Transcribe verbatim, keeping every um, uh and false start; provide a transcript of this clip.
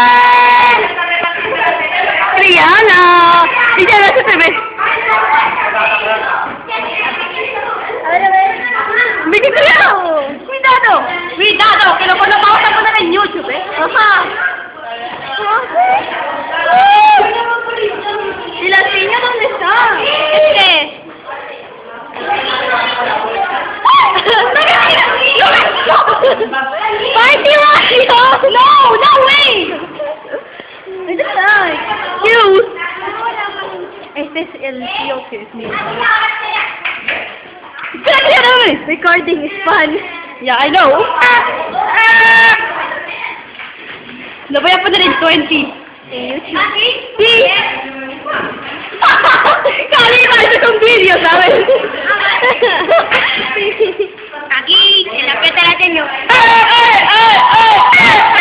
Triana. Y ya no se te ve. A ver, a ver. ¡Mira, cuidado! ¡Cuidado! ¡Cuidado! Que lo vamos a poner en YouTube, ¿eh? Ajá. ¿Y la piña dónde está? Este. ¡Party Mario! ¡No! ¡No way! ¿Dónde está? Cute. Este es el tío que es mío. Recording is fun. Yeah, I know. Lo voy a poner en twenty. En YouTube. Sí. Cali, parece un vídeo, ¿sabes? Aquí, en la fiesta la tengo. ¡Eh, eh, eh, eh, eh!